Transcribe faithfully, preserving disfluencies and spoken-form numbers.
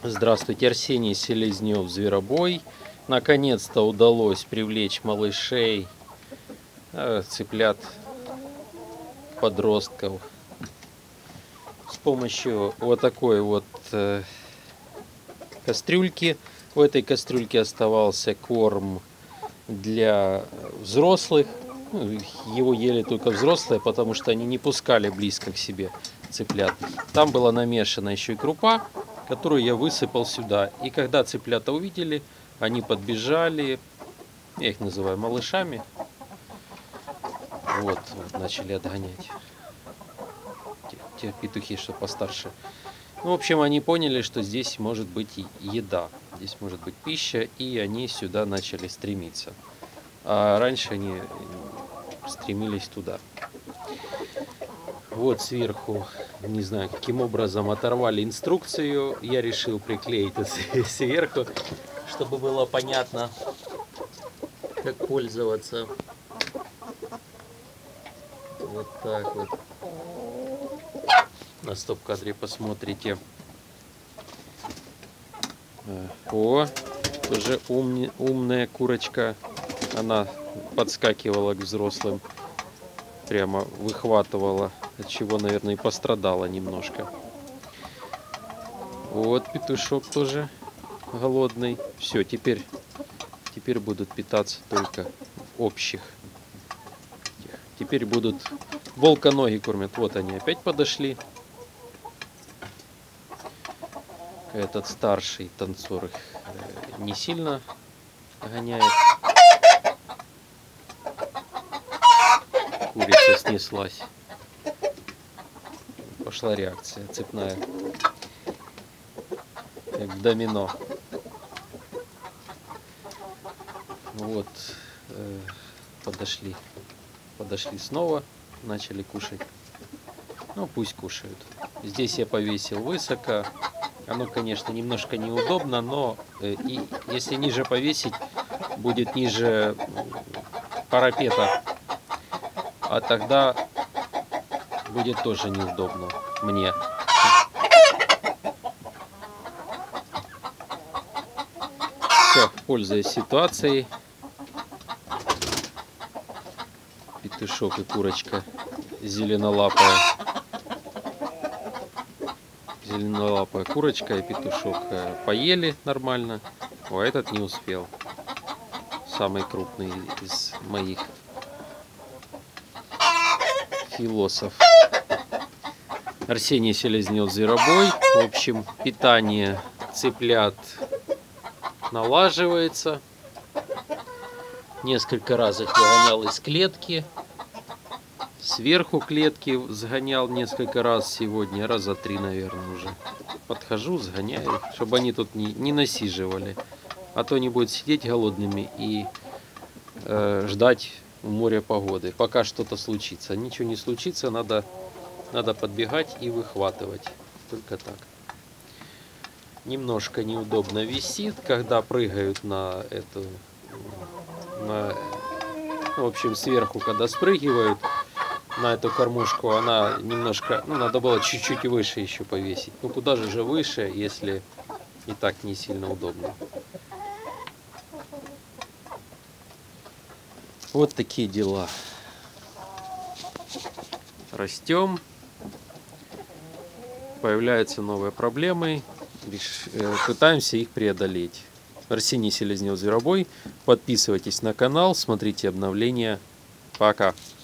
Здравствуйте, Арсений Селезнев, Зверобой. Наконец-то удалось привлечь малышей, цыплят, подростков с помощью вот такой вот кастрюльки. В этой кастрюльке оставался корм для взрослых. Его ели только взрослые, потому что они не пускали близко к себе цыплят. Там была намешана еще и крупа, которую я высыпал сюда. И когда цыплята увидели, они подбежали, я их называю малышами, вот, вот начали отгонять. Те, те петухи, что постарше. Ну, в общем, они поняли, что здесь может быть и еда, здесь может быть пища, и они сюда начали стремиться. А раньше они стремились туда. Вот сверху, не знаю, каким образом оторвали инструкцию. Я решил приклеить это сверху, чтобы было понятно, как пользоваться. Вот так вот. На стоп-кадре посмотрите. О, тоже ум, умная курочка. Она подскакивала к взрослым. Прямо выхватывала, от чего, наверное, и пострадала немножко. Вот петушок тоже голодный. Все, теперь, теперь будут питаться только в общих. Теперь будут волка-ноги кормят. Вот они опять подошли. Этот старший танцор их не сильно гоняет. Курица снеслась. Пошла реакция цепная. Как домино. Вот. Э, подошли. Подошли снова. Начали кушать. Ну, пусть кушают. Здесь я повесил высоко. Оно, конечно, немножко неудобно, но э, и если ниже повесить, будет ниже парапета. А тогда будет тоже неудобно мне. Все, пользуясь ситуацией, петушок и курочка зеленолапая. Зеленолапая курочка и петушок поели нормально, а этот не успел. Самый крупный из моих философ. Арсений Селезнев, Зверобой. В общем, питание цыплят налаживается. Несколько раз их выгонял из клетки. Сверху клетки сгонял несколько раз сегодня. Раза три, наверное, уже. Подхожу, сгоняю, чтобы они тут не, не насиживали. А то они будут сидеть голодными и э, ждать в море погоды, пока что-то случится. Ничего не случится, надо, надо подбегать и выхватывать. Только так. Немножко неудобно висит, когда прыгают на эту, на, в общем, сверху, когда спрыгивают на эту кормушку, она немножко, ну, надо было чуть-чуть выше еще повесить. Ну, куда же же выше, если и так не сильно удобно. Вот такие дела. Растем. Появляются новые проблемы. Пытаемся их преодолеть. Арсений Селезнев, Зверобой. Подписывайтесь на канал, смотрите обновления. Пока.